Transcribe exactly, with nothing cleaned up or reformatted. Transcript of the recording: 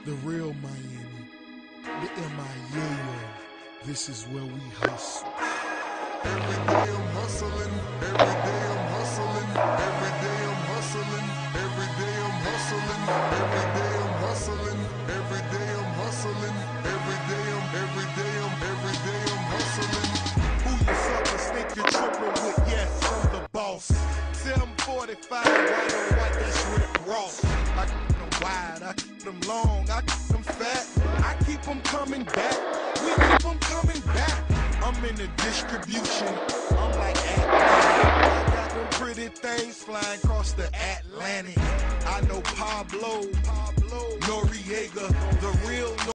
The real Miami, the M I A. This is where we hustle. Every day I'm hustling, every day I'm hustling, every day I'm hustling, every day I'm hustling, every day I'm hustling, every day I'm hustling, every day I'm, every day I'm, every day I'm hustling. Who you suckers think you're tripping with? Yes, I'm the boss. seven forty-five, white on white, that's Rick Ross. I keep them wide, I keep them long, I keep them fat, I keep them coming back, we keep them coming back. I'm in the distribution, I'm like Atlantic. I got them pretty things flying across the Atlantic. I know Pablo, Pablo Noriega, the real